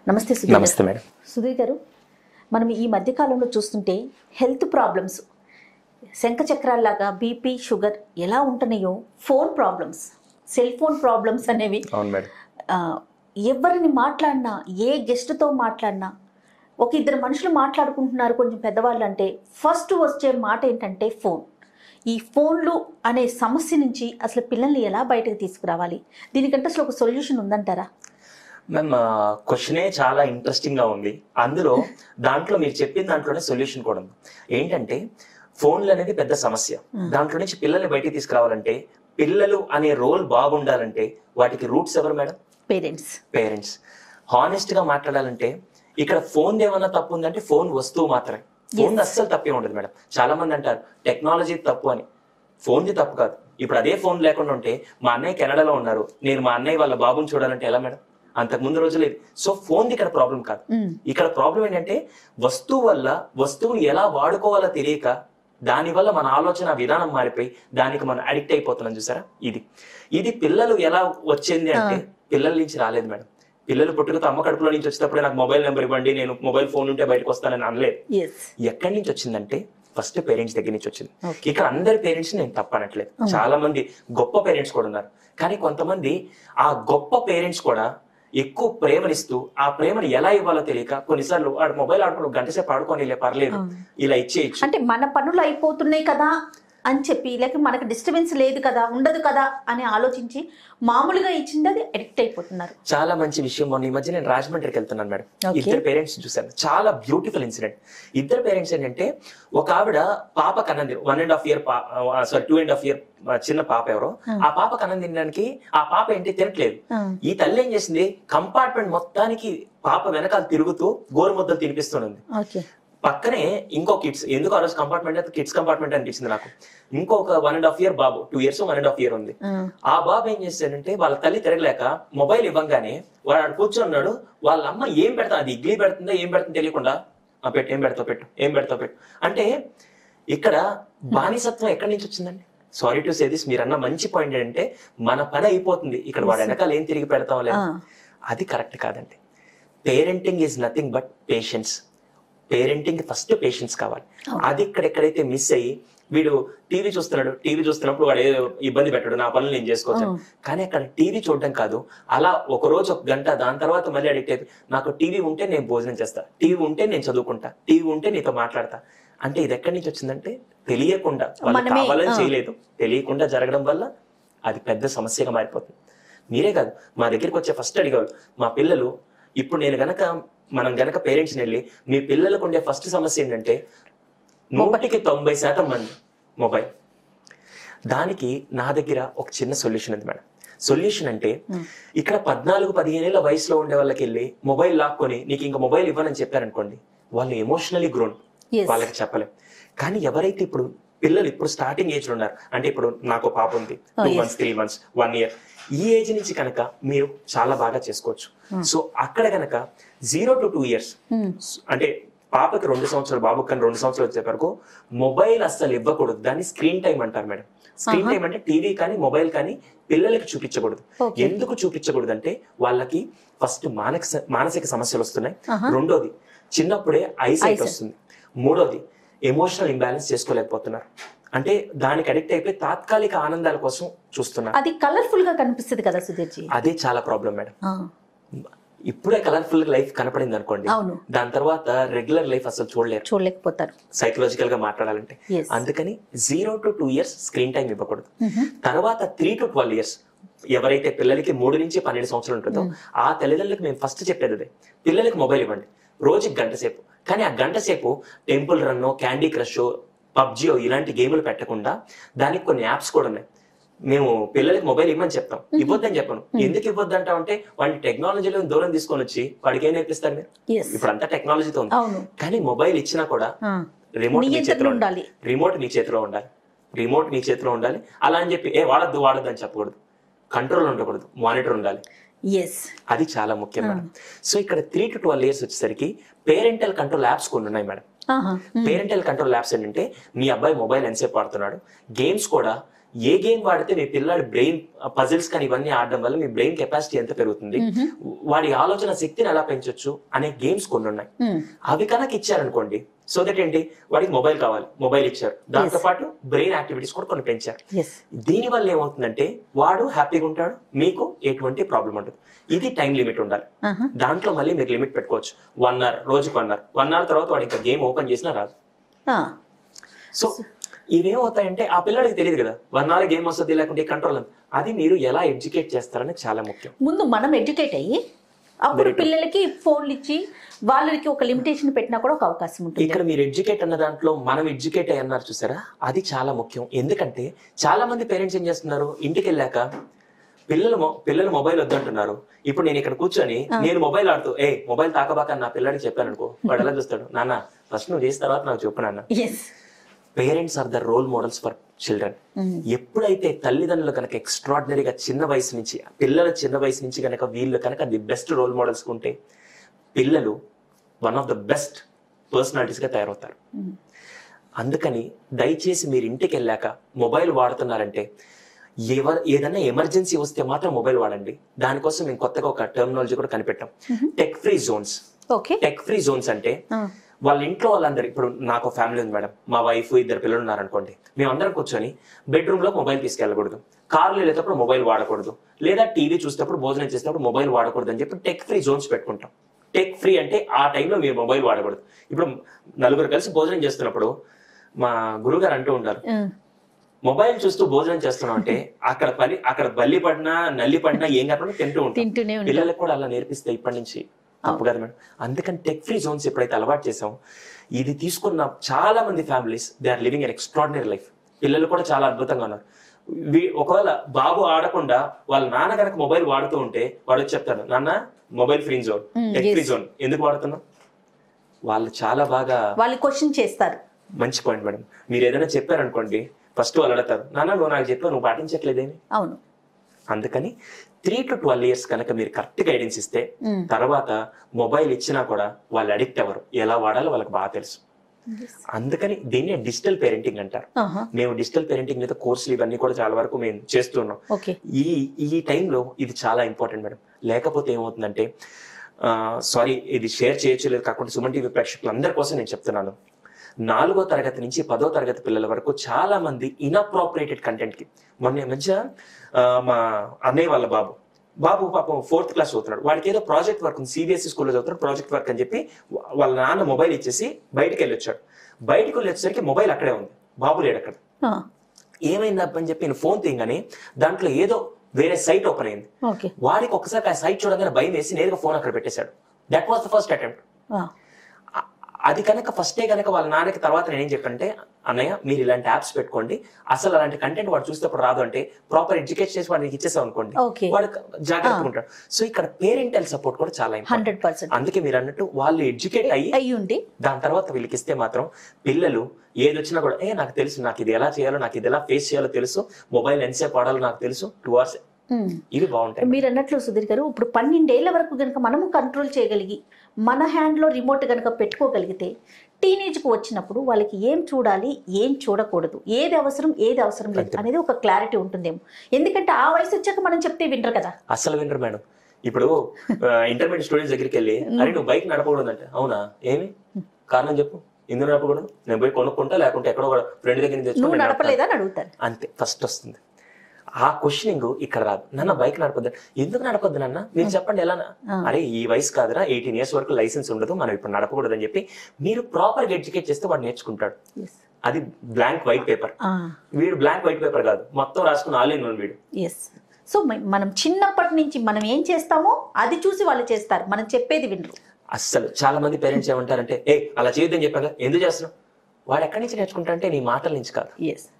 నమస్తే సుధీర్. నమస్తే మేడం. సుధీర్ గారు, మనం ఈ మధ్య కాలంలో చూస్తుంటే హెల్త్ ప్రాబ్లమ్స్ శంఖచక్రాల్లాగా బీపీ షుగర్ ఎలా ఉంటున్నాయో phone problems, cell phone problems అనేవి అవును మేడం. ఎవరిని మాట్లాడినా, ఏ గెస్ట్తో మాట్లాడినా, ఒక ఇద్దరు మనుషులు మాట్లాడుకుంటున్నారు కొంచెం పెద్దవాళ్ళు అంటే ఫస్ట్ వచ్చే మాట ఏంటంటే ఫోన్. ఈ ఫోన్లు అనే సమస్య నుంచి అసలు పిల్లల్ని ఎలా బయటకు తీసుకురావాలి? దీనికంటే అసలు ఒక సొల్యూషన్ ఉందంటారా? మ్యామ్, క్వశ్చనే చాలా ఇంట్రెస్టింగ్ గా ఉంది. దాంట్లో మీరు చెప్పిన దాంట్లోనే సొల్యూషన్ కూడా ఉంది. ఏంటంటే ఫోన్లు అనేది పెద్ద సమస్య. దాంట్లో నుంచి పిల్లల్ని బయటికి తీసుకురావాలంటే, పిల్లలు అనే రోల్ బాగుండాలంటే వాటికి రూట్స్ ఎవరు మేడం? పేరెంట్స్. హానెస్ట్ గా మాట్లాడాలంటే ఇక్కడ ఫోన్ ఏమన్నా తప్పు ఉందంటే ఫోన్ వస్తువు మాత్రమే. ఫోన్ అస్సలు తప్పే ఉండదు మేడం. చాలా మంది అంటారు టెక్నాలజీ తప్పు అని. ఫోన్ది తప్పు కాదు. ఇప్పుడు అదే ఫోన్ లేకుండా ఉంటే మా అన్నయ్య కెనడాలో ఉన్నారు, నేను మా అన్నయ్య వాళ్ళ బాబుని చూడాలంటే ఎలా మేడం? అంతకు ముందు రోజు లేదు. సో ఫోన్ది ఇక్కడ ప్రాబ్లం కాదు. ఇక్కడ ప్రాబ్లం ఏంటంటే వస్తువు వల్ల వస్తువుని ఎలా వాడుకోవాలో తెలియక దానివల్ల మన ఆలోచన విధానం మారిపోయి దానికి మనం అడిక్ట్ అయిపోతున్నాం. చూసారా? ఇది పిల్లలు ఎలా వచ్చింది అంటే పిల్లల నుంచి రాలేదు మేడం. పిల్లలు పుట్టుకతో అమ్మ కడుపులో నుంచి వచ్చేటప్పుడే నాకు మొబైల్ నెంబర్ ఇవ్వండి, నేను మొబైల్ ఫోన్ ఉంటే బయటకు వస్తానని అనలేదు. ఎక్కడి నుంచి వచ్చిందంటే ఫస్ట్ పేరెంట్స్ దగ్గర నుంచి వచ్చింది. ఇక్కడ అందరి పేరెంట్స్ నేను తప్పనట్లేదు, చాలా మంది గొప్ప పేరెంట్స్ కూడా ఉన్నారు. కానీ కొంతమంది ఆ గొప్ప పేరెంట్స్ కూడా ఎక్కువ ప్రేమనిస్తూ ఆ ప్రేమను ఎలా ఇవ్వాలో తెలియక కొన్నిసార్లు వాడు మొబైల్ ఆడుకుని గంట సేపు ఆడుకొని పర్లేదు ఇలా ఇచ్చేయచ్చు, అంటే మన పనులు అయిపోతున్నాయి కదా అని చెప్పి, లేక మనకు డిస్టర్బెన్స్ లేదు కదా, ఉండదు కదా అని ఆలోచించి మామూలుగా ఇచ్చింది అది అడిక్ట్ అయిపోతున్నారు. చాలా మంచి విషయం. మొన్న ఈ మధ్య నేను రాజమండ్రికి వెళ్తున్నాను మేడం. ఇద్దరు పేరెంట్స్ చూశాను, చాలా బ్యూటిఫుల్ ఇన్సిడెంట్. ఇద్దరు పేరెంట్స్ ఏంటంటే, ఒక ఆవిడ పాప కన్నది 1.5 year 2.5 year చిన్న పాప ఎవరో, ఆ పాప కన్నం తినడానికి ఆ పాప ఏంటి తినట్లేదు. ఈ తల్లి ఏం చేసింది, కంపార్ట్మెంట్ మొత్తానికి పాప వెనకాల తిరుగుతూ గోరుముద్దలు తినిపిస్తుంది. పక్కనే ఇంకో కిడ్స్, ఎందుకు ఆ రోజు కంపార్ట్మెంట్ అయితే కిడ్స్ కంపార్ట్మెంట్ అనిపించింది నాకు. ఇంకొక 1.5 year బాబు, 2 years 1.5 year ఉంది. ఆ బాబు ఏం చేశాడంటే వాళ్ళ తల్లి తిరగలేక మొబైల్ ఇవ్వగానే వాడు కూర్చున్నాడు. వాళ్ళ అమ్మ ఏం పెడతా, అది ఇడ్లీ పెడుతుందా ఏం పెడుతుందో తెలియకుండా పెట్టు, ఏం పెడతావు పెట్టు అంటే ఇక్కడ బానిసత్వం ఎక్కడి నుంచి వచ్చిందండి? సారీ టు సే దిస్, మీరు అన్న మంచి పాయింట్ ఏంటంటే మన పని అయిపోతుంది, ఇక్కడ వాడు వెనకాల ఏం తిరిగి పెడతాం లేదు. అది కరెక్ట్ కాదండి. Parenting is nothing but patience. Parenting first patience కావాలి. అది ఎక్కడైతే మిస్ అయ్యి వీడు టీవీ చూస్తున్నప్పుడు వాడు ఏదో ఇబ్బంది పెట్టడు, నా పనులు నేను చేసుకోవచ్చు. కానీ అక్కడ టీవీ చూడడం కాదు, అలా ఒక రోజు 1 గంట, దాని తర్వాత మళ్ళీ అడిక్ట్ అయిపోయి నాకు టీవీ ఉంటే నేను భోజనం చేస్తా, టీవీ ఉంటే నేను చదువుకుంటా, టీవీ ఉంటే నీతో మాట్లాడతా. అంటే ఇది ఎక్కడి నుంచి వచ్చిందంటే తెలియకుండా, వాళ్ళు కావాలని చేయలేదు, తెలియకుండా జరగడం వల్ల అది పెద్ద సమస్యగా మారిపోతుంది. మీరే కాదు, మా దగ్గరికి వచ్చే ఫస్ట్ అడిగేవాళ్ళు మా పిల్లలు. ఇప్పుడు మనం గనక పేరెంట్స్ని వెళ్ళి మీ పిల్లలకు ఉండే ఫస్ట్ సమస్య ఏంటంటే 90% మంది మొబైల్. దానికి నా దగ్గర ఒక చిన్న సొల్యూషన్ ఉంది మేడం. సొల్యూషన్ అంటే ఇక్కడ 14-15 ఏళ్ల వయసులో ఉండే వాళ్ళకి వెళ్ళి మొబైల్ లాక్కొని నీకు ఇంకా మొబైల్ ఇవ్వనని చెప్పారనుకోండి, వాళ్ళు ఎమోషనలీ గ్రోన్, వాళ్ళకి చెప్పలేం. కానీ ఎవరైతే ఇప్పుడు పిల్లలు ఇప్పుడు స్టార్టింగ్ ఏజ్ లో ఉన్నారు, అంటే ఇప్పుడు నాకు పాప ఉంది 2 months 3 months 1 year, ఈ ఏజ్ నుంచి కనుక మీరు చాలా బాగా చేసుకోవచ్చు. సో అక్కడ కనుక 0 to 2 years, అంటే పాపకి 2 సంవత్సరాలు, బాబుకి కానీ 2 సంవత్సరాలు వచ్చే వరకు మొబైల్ అస్సలు ఇవ్వకూడదు. దాన్ని స్క్రీన్ టైం అంటారు మేడం. స్క్రీన్ టైం అంటే టీవీ కానీ మొబైల్ కానీ పిల్లలకి చూపించకూడదు. ఎందుకు చూపించకూడదు అంటే వాళ్ళకి ఫస్ట్ మానసిక సమస్యలు వస్తున్నాయి, రెండోది చిన్నప్పుడే ఐసైట్ వస్తుంది, మూడోది ఎమోషనల్ ఇంబ్యాలెన్స్ చేసుకోలేకపోతున్నారు. అంటే దానికి అడిక్ట్ అయిపోయి తాత్కాలిక ఆనందాల కోసం చూస్తున్నారు. అది కలర్ఫుల్ గా కనిపిస్తుంది కదా సుధీర్జీ, అదే చాలా ప్రాబ్లం మేడం. ఇప్పుడే కలర్ఫుల్ లైఫ్ కనపడింది అనుకోండి, దాని తర్వాత రెగ్యులర్ లైఫ్ అసలు చూడలేకపోతారు సైకలాజికల్ గా మాట్లాడాలంటే. అందుకని 0 to 2 years స్క్రీన్ టైం ఇవ్వకూడదు. తర్వాత 3 to 12 years ఎవరైతే పిల్లలకి 3 నుంచి 12 సంవత్సరాలు ఉంటుందో ఆ తల్లిదండ్రులకు మేము ఫస్ట్ చెప్పేది అదే, పిల్లలకి మొబైల్ ఇవ్వండి రోజుకి 1 గంట సేపు. కానీ ఆ 1 గంట సేపు Temple Run, Candy Crush, PUBG ఇలాంటి గేములు పెట్టకుండా దానికి కొన్ని యాప్స్ కూడా ఉన్నాయి. మేము పిల్లలకి మొబైల్ ఇవ్వమని చెప్తాం, ఇవ్వద్దని చెప్పను. ఎందుకు ఇవ్వద్దు అంటా అంటే వాడిని టెక్నాలజీలో దూరం తీసుకొని వచ్చి వాడికి ఏం నేర్పిస్తారు మీరు? ఇప్పుడు అంతా టెక్నాలజీతో ఉంది. కానీ మొబైల్ ఇచ్చినా కూడా రిమోట్ మీ చేతిలో ఉండాలి, రిమోట్ మీ చేతిలో ఉండాలి. అలా అని చెప్పి వాడద్దు అని చెప్పకూడదు, కంట్రోల్ ఉండకూడదు, మానిటర్ ఉండాలి. అది చాలా ముఖ్యం మేడం. సో ఇక్కడ 3 to 12 years వచ్చేసరికి పేరెంటల్ కంట్రోల్ యాప్స్ కొన్ని ఉన్నాయి మేడం. పేరెంటల్ కంట్రోల్ యాప్స్ ఏంటంటే మీ అబ్బాయి మొబైల్ ఎంతసేపు వాడుతున్నాడు, గేమ్స్ కూడా ఏ గేమ్ వాడితే మీ పిల్లాడి బ్రెయిన్ పజిల్స్ కానీ ఇవన్నీ ఆడడం వల్ల మీ బ్రెయిన్ కెపాసిటీ ఎంత పెరుగుతుంది, వాడి ఆలోచన శక్తిని ఎలా పెంచొచ్చు అనే గేమ్స్ కొన్ని ఉన్నాయి. అవి కనుక ఇచ్చారనుకోండి, సో దట్ ఏంటి, వాడికి మొబైల్ కావాలి, మొబైల్ ఇచ్చారు, దాంతో పాటు బ్రెయిన్ యాక్టివిటీస్ కూడా కొన్ని పెంచారు. దీని వల్ల ఏమవుతుందంటే వాడు హ్యాపీగా ఉంటాడు, మీకు ఎటువంటి ప్రాబ్లం ఉండదు. ఇది టైం లిమిట్ ఉండాలి. దాంట్లో మళ్ళీ మీరు లిమిట్ పెట్టుకోవచ్చు. 1 hour, రోజుకు 1 hour. 1 hour తర్వాత వాడు ఇంకా గేమ్ ఓపెన్ చేసినా రాదు. సో ఇవేమవుతాయంటే ఆ పిల్లడికి తెలియదు కదా 1 hour గేమ్ వస్తుంది, లేకుంటే కంట్రోల్ అని. అది మీరు ఎలా ఎడ్యుకేట్ చేస్తారని చాలా ముఖ్యం. ముందు మనం ఎడ్యుకేట్ అయ్యి అప్పుడు పిల్లలకి ఫోన్లు ఇచ్చి వాళ్ళకి ఒక లిమిటేషన్ పెట్టినా కూడా ఒక అవకాశం ఉంటుంది. ఇక్కడ మీరు ఎడ్యుకేట్ అన్న దాంట్లో మనం ఎడ్యుకేట్ అయ్యన్నారు చూసారా, అది చాలా ముఖ్యం. ఎందుకంటే చాలా మంది పేరెంట్స్ ఏం చేస్తున్నారు, ఇంటికి వెళ్ళాక పిల్లలు మొబైల్ వద్దంటున్నారు. ఇప్పుడు నేను ఇక్కడ కూర్చొని నేను మొబైల్ ఆడుతూ మొబైల్ తాకబాక నా పిల్లాడికి చెప్పాను అనుకో, వాడు ఎలా చూస్తాడు, నాన్న ఫస్ట్ నువ్వు చేసిన తర్వాత నాకు చెప్పు నాన్న. Parents are the role models for children. ఎప్పుడైతే తల్లిదండ్రులు కనుక ఎక్స్ట్రాడినరీగా చిన్న వయసు నుంచి, చిన్న వయసు నుంచి కనుక వీళ్ళు కనుక ది బెస్ట్ రోల్ మోడల్స్ ఉంటే పిల్లలు one of the best personalities గా తయారవుతారు. అందుకని దయచేసి మీరు ఇంటికి వెళ్ళాక మొబైల్ వాడుతున్నారంటే ఏదైనా ఎమర్జెన్సీ వస్తే మాత్రం మొబైల్ వాడండి. దానికోసం మేము కొత్తగా ఒక టెర్మినాలజీ కూడా కనిపెట్టాం, tech free zones. Tech free zones అంటే వాళ్ళ ఇంట్లో వాళ్ళందరూ, ఇప్పుడు నాకు ఫ్యామిలీ ఉంది మేడం, మా వైఫ్ 2 పిల్లలు ఉన్నారనుకోండి, మేమందరం కూర్చొని బెడ్రూమ్ లో మొబైల్ తీసుకెళ్ళకూడదు, కార్లో వెళ్ళేటప్పుడు మొబైల్ వాడకూడదు, లేదా టీవీ చూసేటప్పుడు భోజనం చేసేటప్పుడు మొబైల్ వాడకూడదు అని చెప్పి టెక్ ఫ్రీ జోన్స్ పెట్టుకుంటాం. టెక్ ఫ్రీ అంటే ఆ టైంలో మీరు మొబైల్ వాడకూడదు. ఇప్పుడు 4 కలిసి భోజనం చేస్తున్నప్పుడు మా గురుగారు అంటూ ఉంటారు, మొబైల్ చూస్తూ భోజనం చేస్తున్నాం అంటే అక్కడ బల్లి పడినా నల్లి పడినా ఏం కాకుండా తింటూ ఉంటాం. పిల్లలకు కూడా అలా నేర్పిస్తే ఇప్పటి నుంచి తప్పు కదా మేడం. అందుకని టెక్ ఫ్రీ జోన్స్ ఎప్పుడైతే అలవాటు చేసాం, ఇది తీసుకున్న చాలా మంది families they are living an extraordinary life. పిల్లలు కూడా చాలా అద్భుతంగా ఉన్నారు. ఒకవేళ బాబు ఆడకుండా వాళ్ళ నాన్న కనుక మొబైల్ వాడుతూ ఉంటే వాడు చెప్తాడు, నాన్న mobile free zone, tech free zone ఎందుకు వాడుతున్నాం. వాళ్ళు చాలా బాగా వాళ్ళు క్వశ్చన్ చేస్తారు. మంచి పాయింట్ మేడం. మీరు ఏదైనా చెప్పారనుకోండి, ఫస్ట్ వాళ్ళు అడతారు, నాన్న నువ్వు నాకు చెప్పావు, నువ్వు పాటించట్లేదేమి. అవును. అందుకని 3 to 12 years కనుక మీరు కరెక్ట్ గైడెన్స్ ఇస్తే తర్వాత మొబైల్ ఇచ్చినా కూడా వాళ్ళు అడిక్ట్ అవ్వరు. ఎలా వాడాలో వాళ్ళకి బాగా తెలుసు. అందుకని దీన్ని డిజిటల్ పేరెంటింగ్ అంటారు. మేము డిజిటల్ పేరెంటింగ్ మీద కోర్సులు ఇవన్నీ కూడా చాలా వరకు మేము చేస్తున్నాం. ఈ టైంలో ఇది చాలా ఇంపార్టెంట్ మేడం. లేకపోతే ఏమవుతుందంటే, సారీ ఇది షేర్ చేయొచ్చు లేదు కాకుండా సుమన్ టీవీ ప్రేక్షకులు అందరి కోసం నేను చెప్తున్నాను, 4వ తరగతి నుంచి 10వ తరగతి పిల్లల వరకు చాలా మంది ఇన్అప్రోప్రియేటెడ్ కంటెంట్ కి, మొన్న మధ్య మా అన్నయ్య వాళ్ళ బాబు పాపం 4th క్లాస్ చదువుతున్నాడు, వాడికి ఏదో ప్రాజెక్ట్ వర్క్ ఉంది, సిబిఎస్ఈ స్కూల్లో చదువుతున్నాడు, ప్రాజెక్ట్ వర్క్ అని చెప్పి వాళ్ళ నాన్న మొబైల్ ఇచ్చేసి బయటకు వెళ్ళొచ్చాడు. బయటకు వెళ్ళేసరికి మొబైల్ అక్కడే ఉంది, బాబు లేడు అక్కడ. ఏమైంది అని చెప్పి నేను ఫోన్ తీయగానే దాంట్లో ఏదో వేరే సైట్ ఓపెన్ అయింది. వాడికి ఒకసారి ఆ సైట్ చూడగానే భయం వేసి నేరుగా ఫోన్ అక్కడ పెట్టేశాడు. That was the first attempt. అది కనుక ఫస్టే కనుక వాళ్ళ నాన్నకి తర్వాత నేనేం చెప్పంటే, అన్నయ్య మీరు ఇలాంటి యాప్స్ పెట్టుకోండి, అసలు అలాంటి కంటెంట్ వాడు చూసేటప్పుడు రాదు అంటే ప్రాపర్ ఎడ్యుకేట్ చేసి వాడికి ఇచ్చేసాం అనుకోండి, వాడు జాగ్రత్తగా ఉంటాడు. సో ఇక్కడ పేరెంటల్ సపోర్ట్ కూడా చాలా ఇంపార్టెంట్. 100%. అందుకే మీరు అన్నట్టు వాళ్ళు ఎడ్యుకేట్ అయ్యి ఉండి దాని తర్వాత వీళ్ళకి ఇస్తే మాత్రం పిల్లలు ఏది వచ్చినా కూడా నాకు తెలుసు, నాకు ఇది ఎలా చేయాలో, నాకు ఇది ఎలా ఫేస్ చేయాలో తెలుసు, మొబైల్ ఎంతసేపు వాడాలో నాకు తెలుసు, 2 hours ఇవి బాగుంటాయి. మీరు అన్నట్లు సుధీర్ గారు, ఇప్పుడు 12 ఏళ్ల వరకు కనుక మనము కంట్రోల్ చేయగలిగి మన హ్యాండ్లో రిమోట్ కనుక పెట్టుకోగలిగితే టీనేజ్కి వచ్చినప్పుడు వాళ్ళకి ఏం చూడాలి, ఏం చూడకూడదు, ఏది అవసరం లేదు అనేది ఒక క్లారిటీ ఉంటుందేమో. ఎందుకంటే ఆ వయసు వచ్చాక మనం చెప్తే వినరు కదా. అసలు వినరు మేడం. ఇప్పుడు ఇంటర్మీడియట్ స్టూడెంట్స్ దగ్గరికి వెళ్ళి, అరే నువ్వు బైక్ నడపకూడదు అంటే, అవునా ఏమి కారణం చెప్పు, ఎందుకు నడపకూడదు, నేను పోయి కొనుక్కుంటా లేకుంటే ఎక్కడో ఫ్రెండ్ దగ్గర నుంచి నడపలేదా అని అడుగుతాను. అంతే ఫస్ట్ వస్తుంది. ఆ క్వశ్చనింగ్ ఇక్కడ రాదు. నాన్న బైక్ నడపొద్దు, ఎందుకు నడపొద్దు నాన్న మీరు చెప్పండి ఎలా. అరే ఈ వయసు కాదురా, 18 years వరకు లైసెన్స్ ఉండదు, మనం ఇప్పుడు నడపకూడదు అని చెప్పి మీరు ప్రాపర్ గా ఎడ్యుకేట్ చేస్తే వాడు నేర్చుకుంటాడు. అది బ్లాంక్ వైట్ పేపర్. వీడు బ్లాంక్ వైట్ పేపర్ కాదు, మొత్తం రాసుకుని ఆన్లైన్ వీడు. సో మనం చిన్నప్పటి నుంచి మనం ఏం చేస్తామో అది చూసి వాళ్ళు చేస్తారు, మనం చెప్పేది వినరు. అస్సలు చాలా మంది పేరెంట్స్ ఏమంటారంటే, అలా చేయొద్దని చెప్పాక ఎందుకు చేస్తున్నావు. వాడు ఎక్కడి నుంచి నేర్చుకుంటా అంటే నీ మాటల నుంచి కాదు.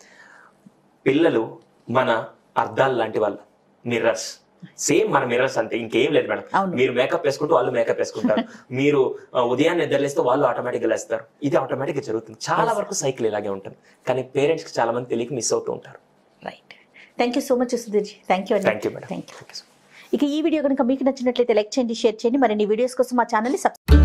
పిల్లలు మన అర్థాలు లాంటి వాళ్ళు, మిర్రర్స్. సేమ్ మన మిర్రర్స్ అంతే, ఇంకేం లేదు మేడం. మీరు మేకప్ వేసుకుంటూ వాళ్ళు మేకప్ వేసుకుంటారు, మీరు ఉదయాన్నే నిద్రలేస్తే వాళ్ళు ఆటోమేటిక్ గా లేస్తారు. ఇది ఆటోమేటిక్ గా జరుగుతుంది. చాలా వరకు సైకిల్ ఇలాగే ఉంటుంది, కానీ పేరెంట్స్ కి చాలా మంది తెలియక మిస్ అవుతూ ఉంటారు. Right. Thank you so much Sudheer. Thank you madam. ఇక ఈ వీడియో కనుక మీకు నచ్చినట్లయితే లైక్ చేయండి, షేర్ చేయండి. మరిన్ని వీడియోస్ కోసం మా ఛానల్ ని సబ్స్క్రైబ్